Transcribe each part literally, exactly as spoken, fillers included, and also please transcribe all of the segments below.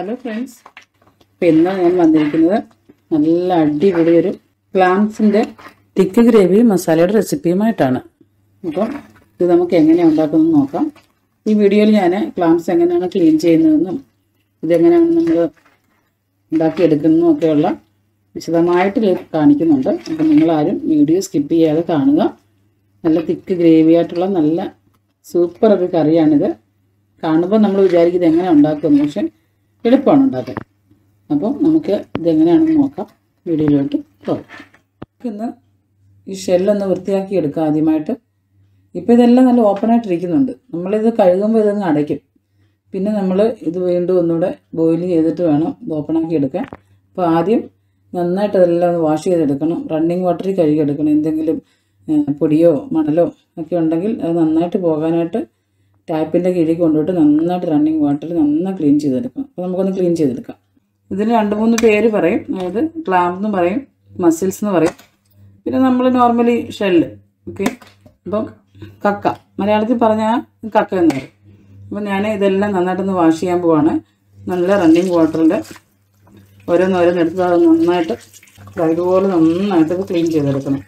Hello friends, ഇന്ന് ഞാൻ വന്നിരിക്കുന്നത് നല്ല അടിപൊളി ഒരു ക്ലാംസിന്റെ തിക്ക് ഗ്രേവി മസാലയുടെ റെസിപ്പിയുമായിട്ടാണ്. അപ്പോൾ ഇത് നമുക്ക് എങ്ങനെ ഉണ്ടാക്കുന്നത് നോക്കാം. ഈ വീഡിയോയിൽ ഞാൻ ക്ലാംസ് എങ്ങനെയാണ് ക്ലീൻ ചെയ്യുന്നതെന്നും ഇതെങ്ങനെയാണ് നമ്മൾ ഉണ്ടാക്കി എടുക്കുന്നതും ഒക്കെയുള്ള വിശദമായിട്ട് കാണിക്കുന്നുണ്ട്. അപ്പോൾ നിങ്ങൾ ആരും വീഡിയോ സ്കിപ്പ് ചെയ്യാതെ കാണുക. നല്ല തിക്ക് ഗ്രേവി ആയിട്ടുള്ള നല്ല സൂപ്പർ ഒരു കറിയാണിത്. കാണുമ്പോൾ നമ്മൾ വിചാരിക്കുന്നത് എങ്ങനെ ഉണ്ടാക്കുമെന്ന്, പക്ഷേ എളുപ്പമാണ് ഉണ്ടാക്കാൻ. അപ്പം നമുക്ക് ഇതെങ്ങനെയാണെന്ന് നോക്കാം. വീഡിയോയിലോട്ട് പോകാം. ഇന്ന് ഈ ഷെല്ലൊന്ന് വൃത്തിയാക്കി എടുക്കാം ആദ്യമായിട്ട്. ഇപ്പോൾ ഇതെല്ലാം നല്ല ഓപ്പണായിട്ടിരിക്കുന്നുണ്ട്. നമ്മളിത് കഴുകുമ്പോൾ ഇതങ്ങ് അടയ്ക്കും. പിന്നെ നമ്മൾ ഇത് വീണ്ടും ഒന്നുകൂടെ ബോയിൽ ചെയ്തിട്ട് വേണം ഇത് ഓപ്പണാക്കി എടുക്കാൻ. അപ്പോൾ ആദ്യം നന്നായിട്ട് അതെല്ലാം ഒന്ന് വാഷ് ചെയ്തെടുക്കണം. റണ്ണിങ് വാട്ടറിൽ കഴുകിയെടുക്കണം. എന്തെങ്കിലും പൊടിയോ മണലോ ഒക്കെ ഉണ്ടെങ്കിൽ അത് നന്നായിട്ട് പോകാനായിട്ട് ടാപ്പിൻ്റെ കീഴിൽ കൊണ്ടുപോയിട്ട് നന്നായിട്ട് റണ്ണിങ് വാട്ടറിൽ നന്നായി ക്ലീൻ ചെയ്തെടുക്കണം. അപ്പോൾ നമുക്കൊന്ന് ക്ലീൻ ചെയ്തെടുക്കാം. ഇതിന് രണ്ട് മൂന്ന് പേര് പറയും. അതായത് ക്ലാം എന്ന് പറയും, മസിൽസ് എന്ന് പറയും, പിന്നെ നമ്മൾ നോർമലി ഷെല്ല്. ഓക്കെ, അപ്പം കക്ക മലയാളത്തിൽ പറഞ്ഞാൽ കക്ക എന്ന് പറയും. അപ്പം ഞാൻ ഇതെല്ലാം നന്നായിട്ടൊന്ന് വാഷ് ചെയ്യാൻ പോവാണ്. നല്ല റണ്ണിങ് വാട്ടറിൽ ഓരോന്നോരോന്നെടുത്ത് അത് നന്നായിട്ട് ഇതുപോലെ നന്നായിട്ട് ഇത് ക്ലീൻ ചെയ്തെടുക്കണം.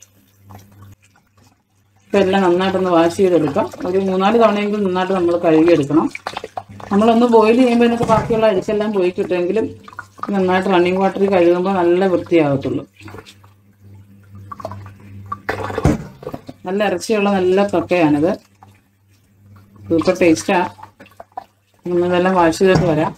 ഇപ്പം എല്ലാം നന്നായിട്ടൊന്ന് വാഷ് ചെയ്തെടുക്കാം. ഒരു മൂന്നാല് തവണയെങ്കിലും നന്നായിട്ട് നമ്മൾ കഴുകിയെടുക്കണം. നമ്മളൊന്ന് ബോയിൽ ചെയ്യുമ്പോൾ ഇതിനൊക്കെ ബാക്കിയുള്ള അരിച്ചെല്ലാം പോയി കിട്ടുമെങ്കിലും നന്നായിട്ട് റണ്ണിങ് വാട്ടറിൽ കഴുകുമ്പോൾ നല്ല വൃത്തിയാകത്തുള്ളൂ. നല്ല ഇറച്ചിയുള്ള നല്ല കക്കയാണിത്. സൂപ്പർ ടേസ്റ്റാണ്. നമ്മളിതെല്ലാം വാഷ് ചെയ്തിട്ട് വരാം.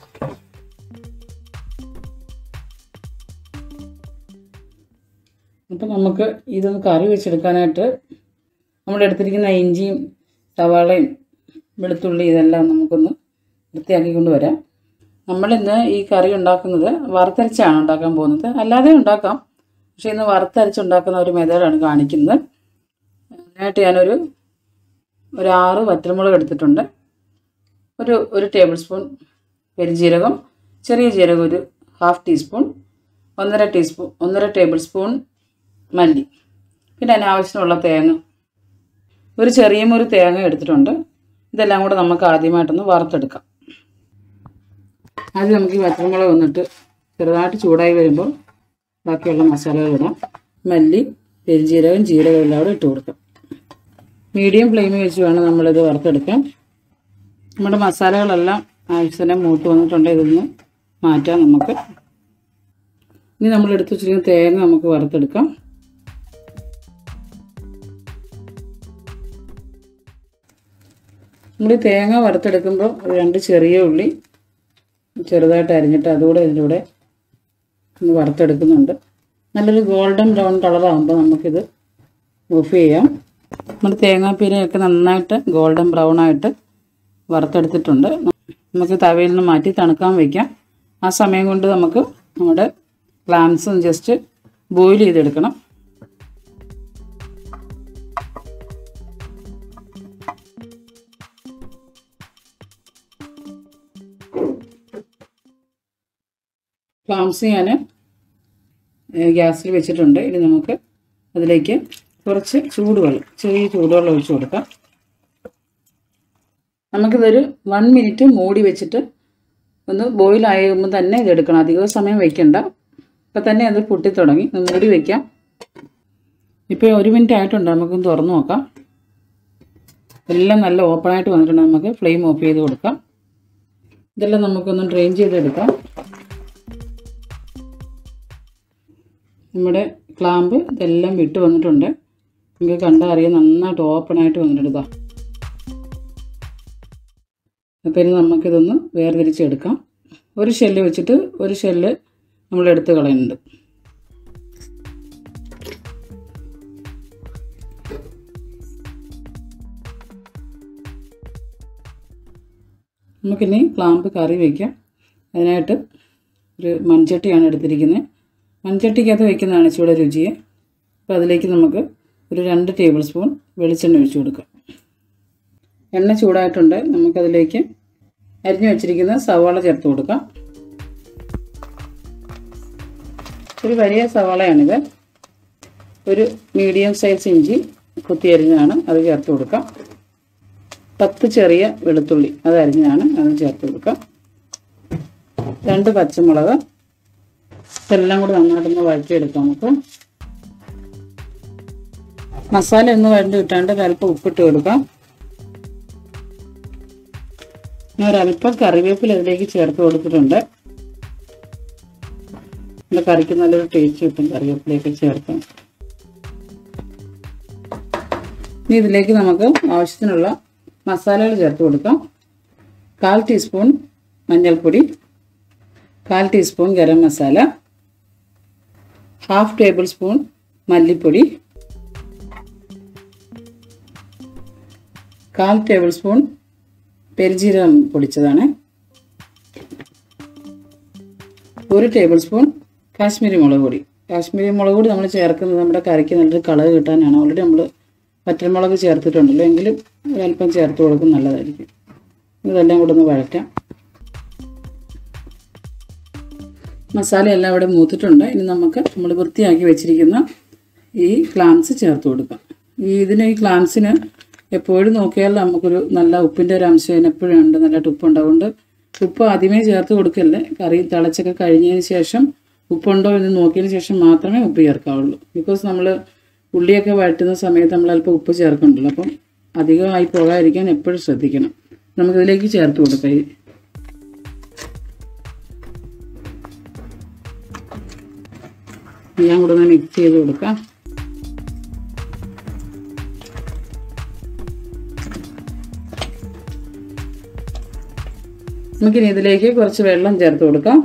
അപ്പം നമുക്ക് ഇതൊന്ന് കറി വെച്ചെടുക്കാനായിട്ട് നമ്മൾ എടുത്തിരിക്കുന്ന ഇഞ്ചിയും സവാളയും വെളുത്തുള്ളി ഇതെല്ലാം നമുക്കൊന്ന് വൃത്തിയാക്കിക്കൊണ്ട് വരാം. നമ്മളിന്ന് ഈ കറി ഉണ്ടാക്കുന്നത് വറുത്തരച്ചാണ് ഉണ്ടാക്കാൻ പോകുന്നത്. അല്ലാതെ ഉണ്ടാക്കാം, പക്ഷേ ഇന്ന് വറുത്തരച്ചുണ്ടാക്കുന്ന ഒരു മെത്തേഡാണ് കാണിക്കുന്നത്. അതിനായിട്ട് ഞാനൊരു ഒരു ആറ് വറ്റൽമുളക് എടുത്തിട്ടുണ്ട്. ഒരു ഒരു ടേബിൾ സ്പൂൺ പെരുംജീരകം, ചെറിയ ജീരകം ഒരു ഹാഫ് ടീസ്പൂൺ, ഒന്നര ടീസ്പൂൺ ഒന്നര ടേബിൾ സ്പൂൺ മല്ലി, പിന്നെ അതിന് ആവശ്യമുള്ള തേങ്ങ, ഒരു ചെറിയ ഒരു തേങ്ങ എടുത്തിട്ടുണ്ട്. ഇതെല്ലാം കൂടെ നമുക്ക് ആദ്യമായിട്ടൊന്ന് വറുത്തെടുക്കാം. ആദ്യം നമുക്ക് ഈ വറ്റൽമുളക് വന്നിട്ട് ചെറുതായിട്ട് ചൂടായി വരുമ്പോൾ ബാക്കിയുള്ള മസാലകൾ ഇടാം. മല്ലി, പെരുംജീരകം, ജീരകം എല്ലാം കൂടെ ഇട്ട് കൊടുക്കാം. മീഡിയം ഫ്ലെയിമിൽ വെച്ച് വേണം നമ്മളിത് വറുത്തെടുക്കാൻ. നമ്മുടെ മസാലകളെല്ലാം ആവശ്യത്തിന് മൂത്ത് വന്നിട്ടുണ്ട്. ഇതൊന്ന് മാറ്റാം നമുക്ക്. ഇനി നമ്മൾ എടുത്ത് വെച്ചിരിക്കുന്ന തേങ്ങ നമുക്ക് വറുത്തെടുക്കാം. നമ്മൾ ഈ തേങ്ങ വറുത്തെടുക്കുമ്പോൾ രണ്ട് ചെറിയ ഉള്ളി ചെറുതായിട്ട് അരിഞ്ഞിട്ട് അതുകൂടെ ഇതിൻ്റെ കൂടെ ഒന്ന് വറുത്തെടുക്കുന്നുണ്ട്. നല്ലൊരു ഗോൾഡൻ ബ്രൗൺ കളറാകുമ്പോൾ നമുക്കിത് ഓഫ് ചെയ്യാം. നമ്മൾ തേങ്ങാപ്പീരയൊക്കെ നന്നായിട്ട് ഗോൾഡൻ ബ്രൗൺ ആയിട്ട് വറുത്തെടുത്തിട്ടുണ്ട്. നമുക്ക് തവയിൽ നിന്ന് മാറ്റി തണുക്കാൻ വയ്ക്കാം. ആ സമയം കൊണ്ട് നമുക്ക് നമ്മുടെ ക്ലാംസ് ജസ്റ്റ് ബോയിൽ ചെയ്തെടുക്കണം. ക്ലാംസ് ഞാൻ ഗ്യാസിൽ വെച്ചിട്ടുണ്ട്. ഇനി നമുക്ക് അതിലേക്ക് കുറച്ച് ചൂടുവെള്ളം, ചെറിയ ചൂടുവെള്ളം ഒഴിച്ച് കൊടുക്കാം. നമുക്കിതൊരു വൺ മിനിറ്റ് മൂടി വെച്ചിട്ട് ഒന്ന് ബോയിൽ ആകുമ്പോൾ തന്നെ ഇതെടുക്കണം. അധികം സമയം വയ്ക്കണ്ട. ഇപ്പം തന്നെ അത് പൊട്ടിത്തുടങ്ങി. മൂടി വയ്ക്കാം. ഇപ്പോൾ ഒരു മിനിറ്റ് ആയിട്ടുണ്ട്. നമുക്കൊന്ന് തുറന്ന് നോക്കാം. എല്ലാം നല്ല ഓപ്പണായിട്ട് വന്നിട്ടുണ്ട്. നമുക്ക് ഫ്ലെയിം ഓഫ് ചെയ്ത് കൊടുക്കാം. ഇതെല്ലാം നമുക്കൊന്ന് ഡ്രെയിൻ ചെയ്തെടുക്കാം. നമ്മുടെ ക്ലാമ്പ് ഇതെല്ലാം വിട്ട് വന്നിട്ടുണ്ട്. നമുക്ക് കണ്ടാൽ അറിയാം നന്നായിട്ട് ഓപ്പണായിട്ട് വന്നിട്ടുണ്ട്. ഇതാ. അപ്പോൾ ഇനി നമുക്കിതൊന്ന് വേർതിരിച്ചെടുക്കാം. ഒരു ഷെല്ല് വെച്ചിട്ട് ഒരു ഷെല്ല് നമ്മൾ എടുത്ത് കളയുന്നുണ്ട്. നമുക്കിനി ക്ലാമ്പ് കറി വയ്ക്കാം. അതിനായിട്ട് ഒരു മൺചട്ടിയാണ് എടുത്തിരിക്കുന്നത്. മൺചട്ടിക്കകത്ത് വയ്ക്കുന്നതാണ് ഇച്ചിരി രുചിയെ. അപ്പോൾ അതിലേക്ക് നമുക്ക് ഒരു രണ്ട് ടേബിൾ സ്പൂൺ വെളിച്ചെണ്ണ ഒഴിച്ച് കൊടുക്കാം. എണ്ണ ചൂടായിട്ടുണ്ട്. നമുക്കതിലേക്ക് അരിഞ്ഞു വെച്ചിരിക്കുന്ന സവാള ചേർത്ത് കൊടുക്കാം. ഒരു വലിയ സവാളയാണിത്. ഒരു മീഡിയം സൈസ് ഇഞ്ചി കുത്തി അരിഞ്ഞതാണ്, അത് ചേർത്ത് കൊടുക്കാം. പത്ത് ചെറിയ വെളുത്തുള്ളി അത് അരിഞ്ഞതാണ്, അത് ചേർത്ത് കൊടുക്കാം. രണ്ട് പച്ചമുളക്. ഇതെല്ലാം കൂടി നന്നായിട്ടൊന്ന് വഴറ്റിയെടുക്കാം നമുക്ക്. മസാല ഒന്ന് വഴറ്റി കിട്ടാണ്ട് ഒരല്പം ഉപ്പിട്ട് കൊടുക്കാം. ഞാൻ ഒരല്പം കറിവേപ്പില ഇതിലേക്ക് ചേർത്ത് കൊടുത്തിട്ടുണ്ട്. നമ്മുടെ കറിക്ക് നല്ലൊരു ടേസ്റ്റ് കിട്ടും കറിവേപ്പിലയൊക്കെ ചേർക്കാം. ഇനി ഇതിലേക്ക് നമുക്ക് ആവശ്യത്തിനുള്ള മസാലകൾ ചേർത്ത് കൊടുക്കാം. കാൽ ടീസ്പൂൺ മഞ്ഞൾപ്പൊടി, കാൽ teaspoon garam masala, half tablespoon മല്ലിപ്പൊടി, കാൽ ടേബിൾ സ്പൂൺ പെരുംജീരകം പൊടിച്ചതാണ്, ഒരു ടേബിൾ സ്പൂൺ കാശ്മീരി മുളക് പൊടി. കാശ്മീരി മുളക് പൊടി നമ്മൾ ചേർക്കുന്നത് നമ്മുടെ കറിക്ക് നല്ലൊരു കളർ കിട്ടാനാണ്. ഓൾറെഡി നമ്മൾ പച്ചമുളക് ചേർത്തിട്ടുണ്ടല്ലോ, എങ്കിലും ഒരല്പം ചേർത്ത് കൊടുക്കും, നല്ലതായിരിക്കും. ഇതെല്ലാം കൂടെ ഒന്ന് വഴറ്റാം. മസാല എല്ലാം ഇവിടെ മൂത്തിട്ടുണ്ട്. ഇനി നമുക്ക് നമ്മൾ വൃത്തിയാക്കി വെച്ചിരിക്കുന്ന ഈ ക്ലാംസ് ചേർത്ത് കൊടുക്കാം. ഈ ഇതിന് ഈ ക്ലാംസിന് എപ്പോഴും നോക്കിയാൽ നമുക്കൊരു നല്ല ഉപ്പിൻ്റെ ഒരു അംശം ഇതിനെപ്പോഴും ഉണ്ട്, നല്ലതായിട്ട് ഉപ്പുണ്ടാവുകൊണ്ട് ഉപ്പ് ആദ്യമേ ചേർത്ത് കൊടുക്കല്ലേ. കറി തിളച്ചൊക്കെ കഴിഞ്ഞതിന് ശേഷം ഉപ്പുണ്ടോ എന്ന് നോക്കിയതിന് ശേഷം മാത്രമേ ഉപ്പ് ചേർക്കാവുള്ളൂ. ബിക്കോസ് നമ്മൾ ഉള്ളിയൊക്കെ വഴറ്റുന്ന സമയത്ത് നമ്മൾ അല്പം ഉപ്പ് ചേർക്കുന്നുണ്ടല്ലോ, അപ്പം അധികമായി പോകാതിരിക്കാൻ എപ്പോഴും ശ്രദ്ധിക്കണം. നമുക്കിതിലേക്ക് ചേർത്ത് കൊടുക്കാം. എല്ലാം കൂടെ ഒന്ന് മിക്സ് ചെയ്ത് കൊടുക്കാം. നമുക്കിനി ഇതിലേക്ക് കുറച്ച് വെള്ളം ചേർത്ത് കൊടുക്കാം.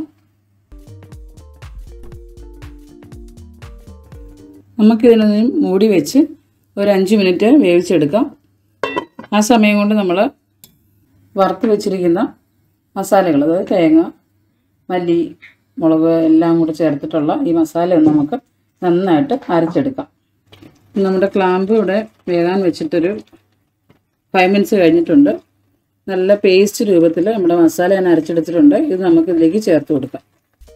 നമുക്കിതിനൊന്ന് മൂടി വെച്ച് ഒരു അഞ്ച് മിനിറ്റ് വേവിച്ചെടുക്കാം. ആ സമയം കൊണ്ട് നമ്മൾ വറുത്ത് വെച്ചിരിക്കുന്ന മസാലകൾ, അതായത് തേങ്ങ, മല്ലി, മുളക് എല്ലാം കൂടെ ചേർത്തിട്ടുള്ള ഈ മസാല ഒന്ന് നമുക്ക് നന്നായിട്ട് അരച്ചെടുക്കാം. നമ്മുടെ ക്ലാമ്പ് ഇവിടെ വേകാൻ വെച്ചിട്ടൊരു ഫൈവ് മിനിറ്റ്സ് കഴിഞ്ഞിട്ടുണ്ട്. നല്ല പേസ്റ്റ് രൂപത്തിൽ നമ്മുടെ മസാല ഞാൻ അരച്ചെടുത്തിട്ടുണ്ട്. ഇത് നമുക്ക് ഇതിലേക്ക് ചേർത്ത് കൊടുക്കാം.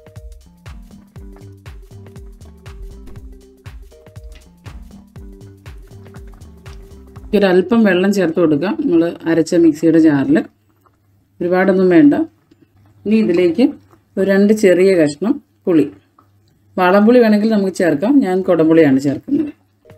ഒരല്പം വെള്ളം ചേർത്ത് കൊടുക്കാം നമ്മൾ അരച്ച മിക്സിയുടെ ജാറിൽ, ഒരുപാടൊന്നും വേണ്ട. ഇനി ഇതിലേക്ക് ഒരു രണ്ട് ചെറിയ കഷ്ണം പുളി, വാളംപുളി വേണമെങ്കിൽ നമുക്ക് ചേർക്കാം, ഞാൻ കുടംപുളിയാണ് ചേർക്കുന്നത്.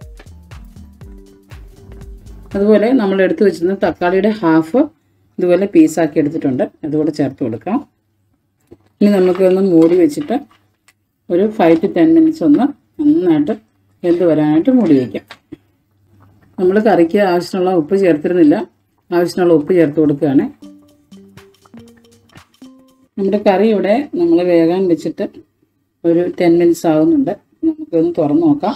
അതുപോലെ നമ്മൾ എടുത്തു വെച്ചിരുന്ന തക്കാളിയുടെ ഹാഫ് ഇതുപോലെ പീസാക്കി എടുത്തിട്ടുണ്ട്, അതുകൂടെ ചേർത്ത് കൊടുക്കാം. ഇനി നമുക്കൊന്ന് മൂടി വെച്ചിട്ട് ഒരു ഫൈവ് ടു ടെൻ മിനിറ്റ്സ് ഒന്ന് നന്നായിട്ട് വെന്ത് വരാനായിട്ട് മൂടി വയ്ക്കാം. നമ്മൾ കറിക്ക് ആവശ്യമുള്ള ഉപ്പ് ചേർത്തിരുന്നില്ല, ആവശ്യമുള്ള ഉപ്പ് ചേർത്ത് കൊടുക്കുകയാണ്. നമ്മുടെ കറി ഇവിടെ നമ്മൾ വേകാൻ വെച്ചിട്ട് ഒരു ടെൻ മിനിറ്റ്സ് ആകുന്നുണ്ട്. നമുക്കൊന്ന് തുറന്ന് നോക്കാം.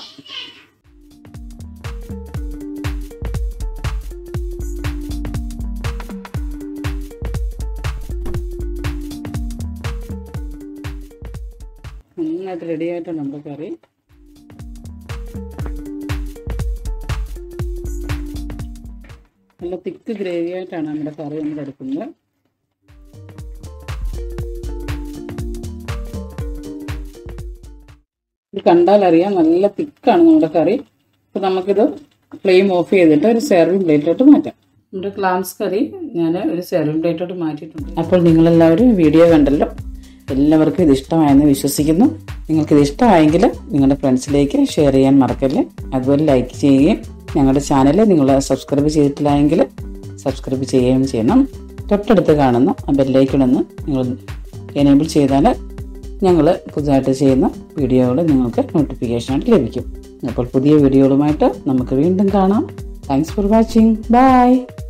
നന്നായിട്ട് റെഡി ആയിട്ടുണ്ട് നമ്മുടെ കറി. നല്ല തിക്ക് ഗ്രേവി ആയിട്ടാണ് നമ്മുടെ കറി നമ്മൾ എടുക്കുന്നത്. ഇത് കണ്ടാൽ അറിയാം നല്ല തിക്കാണ് നമ്മുടെ കറി. അപ്പോൾ നമുക്കിത് ഫ്ലെയിം ഓഫ് ചെയ്തിട്ട് ഒരു സെർവിങ് പ്ലേറ്റിലോട്ട് മാറ്റാം. നമ്മുടെ ക്ലാംസ് കറി ഞാൻ ഒരു സെർവിങ് പ്ലേറ്റിലോട്ട് മാറ്റിയിട്ടുണ്ട്. അപ്പോൾ നിങ്ങളെല്ലാവരും വീഡിയോ കണ്ടല്ലോ, എല്ലാവർക്കും ഇത് ഇഷ്ടമായെന്ന് വിശ്വസിക്കുന്നു. നിങ്ങൾക്കിത് ഇഷ്ടമായെങ്കിൽ നിങ്ങളുടെ ഫ്രണ്ട്സിലേക്ക് ഷെയർ ചെയ്യാൻ മറക്കല്ലേ. അതുപോലെ ലൈക്ക് ചെയ്യുകയും ഞങ്ങളുടെ ചാനൽ നിങ്ങൾ സബ്സ്ക്രൈബ് ചെയ്തിട്ടില്ലെങ്കിൽ സബ്സ്ക്രൈബ് ചെയ്യുകയും ചെയ്യണം. തൊട്ടടുത്ത് കാണുന്ന ആ ബെല്ലൈക്കണമെന്ന് നിങ്ങൾ എനേബിൾ ചെയ്താൽ ഞങ്ങൾ പുതുതായിട്ട് ചെയ്യുന്ന വീഡിയോകൾ നിങ്ങൾക്ക് നോട്ടിഫിക്കേഷനായിട്ട് ലഭിക്കും. അപ്പോൾ പുതിയ വീഡിയോകളുമായിട്ട് നമുക്ക് വീണ്ടും കാണാം. Thanks for watching. ബൈ.